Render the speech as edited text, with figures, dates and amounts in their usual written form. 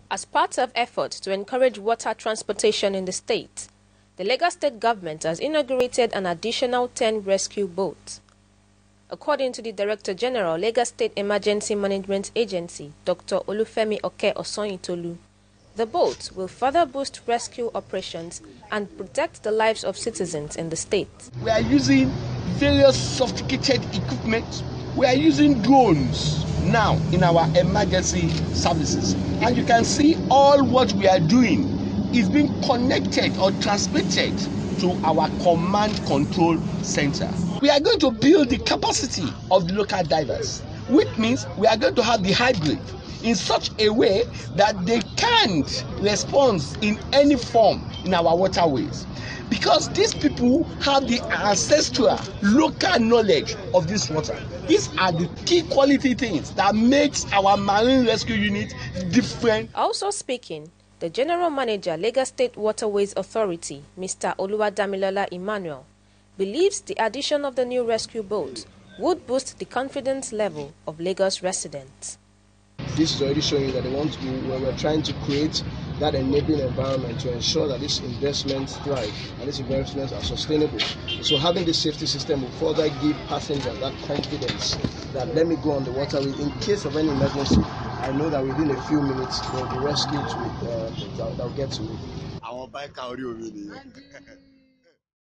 As part of efforts to encourage water transportation in the state, the Lagos State government has inaugurated an additional 10 rescue boats. According to the Director General, Lagos State Emergency Management Agency, Dr. Olufemi Oke-Osanyintolu, the boats will further boost rescue operations and protect the lives of citizens in the state. We are using various sophisticated equipment. We are using drones now in our emergency services. And you can see all what we are doing is being connected or transmitted to our command control center. We are going to build the capacity of the local divers, which means we are going to have the hybrid in such a way that they can't respond in any form in our waterways. Because these people have the ancestral local knowledge of this water. These are the key quality things that makes our marine rescue unit different. Also speaking, the General Manager, Lagos State Waterways Authority, Mr. Oluwadamilola Emmanuel, believes the addition of the new rescue boat would boost the confidence level of Lagos residents. This is already showing that we're trying to create that enabling environment to ensure that these investments thrive and these investments are sustainable. So having this safety system will further give passengers that confidence that let me go on the waterway. In case of any emergency, I know that within a few minutes they'll be rescued, they'll get to me.